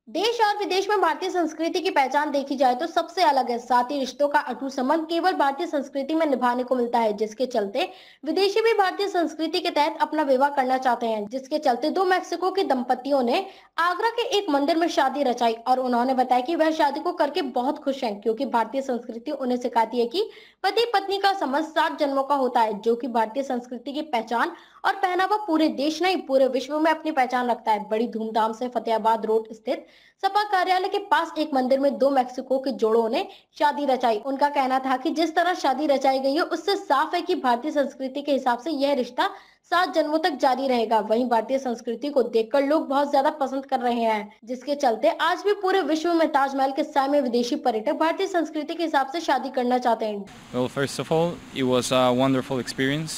देश और विदेश में भारतीय संस्कृति की पहचान देखी जाए तो सबसे अलग है। साथ ही रिश्तों का अटूट संबंध केवल भारतीय संस्कृति में निभाने को मिलता है, जिसके चलते विदेशी भी भारतीय संस्कृति के तहत अपना विवाह करना चाहते हैं। जिसके चलते दो मैक्सिको के दंपतियों ने आगरा के एक मंदिर में शादी रचाई और उन्होंने बताया कि वह शादी को करके बहुत खुश हैं, क्योंकि भारतीय संस्कृति उन्हें सिखाती है कि पति पत्नी का संबंध 7 जन्मों का होता है, जो कि भारतीय संस्कृति की पहचान और पहनावा पूरे देश नहीं पूरे विश्व में अपनी पहचान रखता है। बड़ी धूमधाम से फतेहाबाद रोड स्थित सपा कार्यालय के पास एक मंदिर में दो मैक्सिको के जोड़ों ने शादी रचाई। उनका कहना था कि जिस तरह शादी रचाई गई है उससे साफ है कि भारतीय संस्कृति के हिसाब से यह रिश्ता 7 जन्मों तक जारी रहेगा। वहीं भारतीय संस्कृति को देखकर लोग बहुत ज्यादा पसंद कर रहे हैं, जिसके चलते आज भी पूरे विश्व में ताजमहल के साय में विदेशी पर्यटक भारतीय संस्कृति के हिसाब से शादी करना चाहते हैं। Well, first of all, it was a wonderful experience,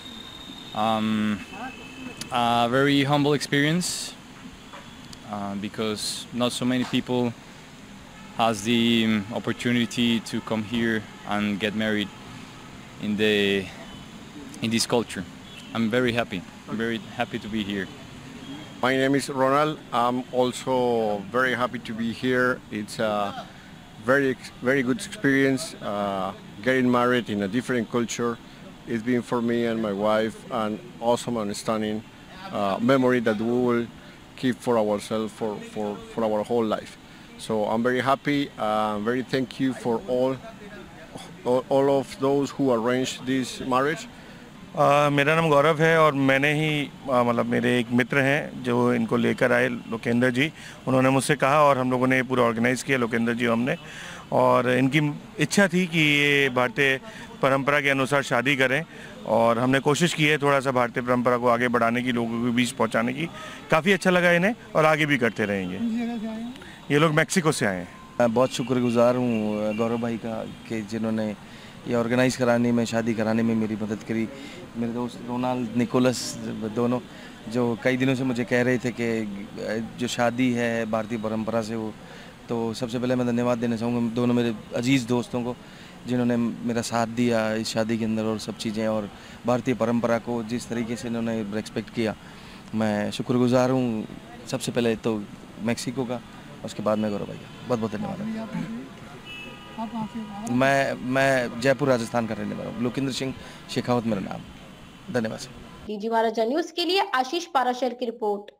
a very humble experience, because not so many people has the opportunity to come here and get married in this culture. I'm very happy. I'm very happy to be here. My name is Ronald. I'm also very happy to be here. It's a very good experience. Getting married in a different culture. It's been for me and my wife an awesome and stunning memory that we will keep for ourselves for our whole life. So I'm very happy. Very thank you for all of those who arranged this marriage. मेरा नाम गौरव है और मैंने ही मतलब मेरे एक मित्र हैं जो इनको लेकर आए, लोकेंद्र जी। उन्होंने मुझसे कहा और हम लोगों ने पूरा ऑर्गेनाइज़ किया, लोकेंद्र जी हमने। और इनकी इच्छा थी कि ये भारतीय परंपरा के अनुसार शादी करें और हमने कोशिश की है थोड़ा सा भारतीय परंपरा को आगे बढ़ाने की, लोगों के बीच पहुंचाने की। काफ़ी अच्छा लगा इन्हें और आगे भी करते रहेंगे। ये लोग मैक्सिको से आए हैं। मैं बहुत शुक्रगुजार हूँ गौरव भाई का कि जिन्होंने ये ऑर्गेनाइज़ कराने में, शादी कराने में मेरी मदद करी। मेरे दोस्त रोनाल्ड, निकोलस, दोनों जो कई दिनों से मुझे कह रहे थे कि जो शादी है भारतीय परंपरा से हो, तो सबसे पहले मैं धन्यवाद देना चाहूँगा दोनों मेरे अजीज़ दोस्तों को जिन्होंने मेरा साथ दिया इस शादी के अंदर और सब चीज़ें, और भारतीय परंपरा को जिस तरीके से इन्होंने रेस्पेक्ट किया। मैं शुक्रगुजार हूँ सबसे पहले तो मैक्सिको का, उसके बाद मैं गौरव भाई का बहुत बहुत धन्यवाद। मैं जयपुर राजस्थान का रहने वाला हूँ। लोकेंद्र सिंह शेखावत मेरा नाम। धन्यवाद। डीजी महाराजा न्यूज के लिए आशीष पाराशर की रिपोर्ट।